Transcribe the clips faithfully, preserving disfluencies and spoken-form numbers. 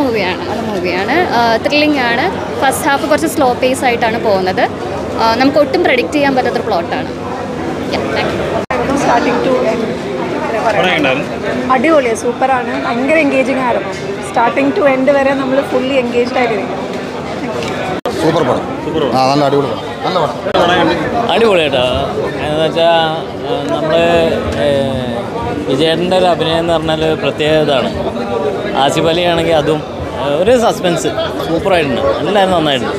മൂവിയാണ് നല്ല മൂവിയാണ് ത്രില്ലിംഗ് ആണ്. ഫസ്റ്റ് ഹാഫ് കുറച്ച് സ്ലോ പേസ് ആയിട്ടാണ് പോകുന്നത്. നമുക്ക് ഒട്ടും പ്രെഡിക്റ്റ് ചെയ്യാൻ പറ്റാത്തൊരു പ്ലോട്ടാണ്. സ്റ്റാർട്ടിംഗ് ടു അടിപൊളിയാണ്, സൂപ്പറാണ്, ഭയങ്കര എൻഗേജിങ് ആയിരുന്നു. സ്റ്റാർട്ടിങ് ടു എൻഡ് വരെ നമ്മൾ ഫുള്ളി എൻഗേജ്ഡ് ആയിട്ടിരിക്കും. സൂപ്പർ പടം, ആ നല്ല അടിപൊളി പടം, നല്ല പടം, അടിപൊളിയായിട്ടോ. എന്ന് വെച്ചാൽ നമ്മൾ വിജയേട്ടൻ്റെ ഒരു അഭിനയം എന്ന് പറഞ്ഞാൽ പ്രത്യേകതയാണ്. ആസിഫ് അലി ആണെങ്കിൽ അതും ഒരു സസ്പെൻസ് സൂപ്പറായിട്ടുണ്ട്, എല്ലാവരും നന്നായിട്ടുണ്ട്.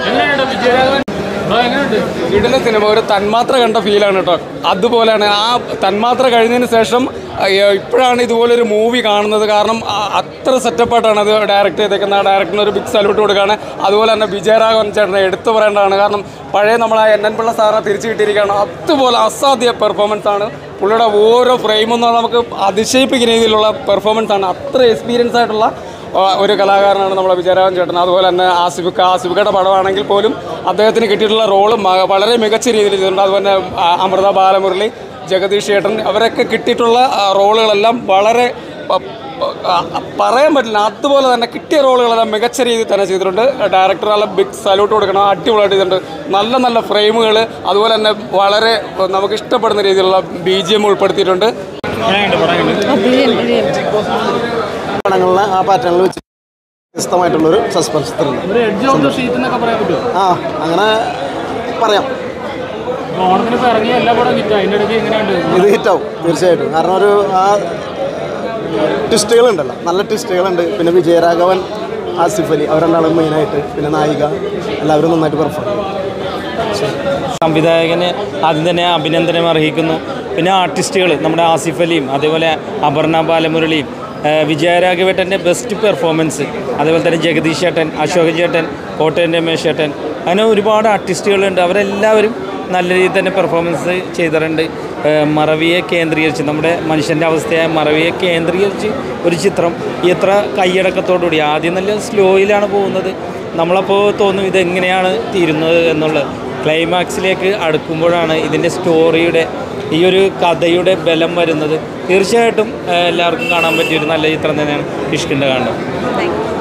വീടിൻ്റെ സിനിമ ഒരു തന്മാത്ര കണ്ട ഫീലാണ് കേട്ടോ. അതുപോലെയാണ് ആ തന്മാത്ര കഴിഞ്ഞതിന് ശേഷം ഇപ്പോഴാണ് ഇതുപോലൊരു മൂവി കാണുന്നത്. കാരണം അത്ര സെറ്റപ്പായിട്ടാണ് അത് ഡയറക്റ്റ് ചെയ്തേക്കുന്നത്. ആ ഡയറക്ടറിന് ഒരു ബിഗ് സല്യൂട്ട് കൊടുക്കുകയാണ്. അതുപോലെ തന്നെ വിജയരാഘവൻ ചേട്ടനെ എടുത്തു പറയേണ്ടതാണ്. കാരണം പഴയ നമ്മളെ എൻ എൻ പിള്ള സാറിനെ തിരിച്ചു കിട്ടിയിരിക്കുകയാണ്. അതുപോലെ അസാധ്യ പെർഫോമൻസ് ആണ് പുള്ളിയുടെ ഓരോ ഫ്രെയിമും എന്ന് പറഞ്ഞാൽ നമുക്ക് അതിശയിപ്പിക്കുന്ന രീതിയിലുള്ള പെർഫോമൻസ് ആണ്. അത്ര എക്സ്പീരിയൻസ് ആയിട്ടുള്ള ഒരു കലാകാരനാണ് നമ്മളെ വിജയരാഘവൻ ചേട്ടൻ. അതുപോലെ തന്നെ ആസിഫിക്ക ആസിഫിക്കയുടെ പടമാണെങ്കിൽ പോലും അദ്ദേഹത്തിന് കിട്ടിയിട്ടുള്ള റോള് വളരെ മികച്ച രീതിയിൽ ചെയ്തിട്ടുണ്ട്. അതുപോലെ അമൃത ബാലമുരളി, ജഗദീഷ് ചേട്ടൻ, അവരൊക്കെ കിട്ടിയിട്ടുള്ള റോളുകളെല്ലാം വളരെ പറയാൻ പറ്റില്ല. അതുപോലെ തന്നെ കിട്ടിയ റോളുകളെല്ലാം മികച്ച രീതിയിൽ തന്നെ ചെയ്തിട്ടുണ്ട്. ഡയറക്ടറെല്ലാം ബിഗ് സല്യൂട്ട് കൊടുക്കണം, അടിപൊളിയായിട്ട് ചെയ്തിട്ടുണ്ട്. നല്ല നല്ല ഫ്രെയിമുകൾ, അതുപോലെ തന്നെ വളരെ നമുക്ക് ഇഷ്ടപ്പെടുന്ന രീതിയിലുള്ള ബി ജി എം ഉൾപ്പെടുത്തിയിട്ടുണ്ട്. പടങ്ങളിലെ ആ പാറ്റേണിൽ വെച്ച് വ്യത്യസ്തമായിട്ടുള്ളൊരു സസ്പെൻസ് ത്രില്ലർ. ആ അങ്ങനെ പറയാം, ഇത് ഹിറ്റാവും തീർച്ചയായിട്ടും. കാരണം ഒരു ആ ട്വിസ്റ്റുകളുണ്ടല്ലോ, നല്ല ട്വിസ്റ്റുകളുണ്ട്. പിന്നെ വിജയരാഘവൻ, ആസിഫ് അലി, അവർ രണ്ടാളും മെയിനായിട്ട്, പിന്നെ നായിക, എല്ലാവരും നന്നായിട്ട് പെർഫോം ചെയ്യും. സംവിധായകന് ആദ്യം തന്നെ അഭിനന്ദനം അർഹിക്കുന്നു. പിന്നെ ആർട്ടിസ്റ്റുകൾ നമ്മുടെ ആസിഫ് അലിയും അതേപോലെ അപർണ ബാലമുരളിയും വിജയരാഘവേട്ടൻ്റെ ബെസ്റ്റ് പെർഫോമൻസ്, അതേപോലെ തന്നെ ജഗദീഷ് ചേട്ടൻ, അശോകൻ ചേട്ടൻ, കോട്ടയം രമേശ് ചേട്ടൻ, അങ്ങനെ ഒരുപാട് ആർട്ടിസ്റ്റുകളുണ്ട്. അവരെല്ലാവരും നല്ല രീതിയിൽ തന്നെ പെർഫോമൻസ് ചെയ്തിട്ടുണ്ട്. മറവിയെ കേന്ദ്രീകരിച്ച്, നമ്മുടെ മനുഷ്യൻ്റെ അവസ്ഥയായ മറവിയെ കേന്ദ്രീകരിച്ച് ഒരു ചിത്രം എത്ര കൈയടക്കത്തോടുകൂടി, ആദ്യം നല്ല സ്ലോയിലാണ് പോകുന്നത്. നമ്മളപ്പോൾ തോന്നും ഇതെങ്ങനെയാണ് തീരുന്നത് എന്നുള്ളത്. ക്ലൈമാക്സിലേക്ക് അടുക്കുമ്പോഴാണ് ഇതിൻ്റെ സ്റ്റോറിയുടെ ഈ ഒരു കഥയുടെ ബലം വരുന്നത്. തീർച്ചയായിട്ടും എല്ലാവർക്കും കാണാൻ പറ്റിയൊരു നല്ല ചിത്രം തന്നെയാണ് കിഷ്കിന്ത കാണുന്നത്.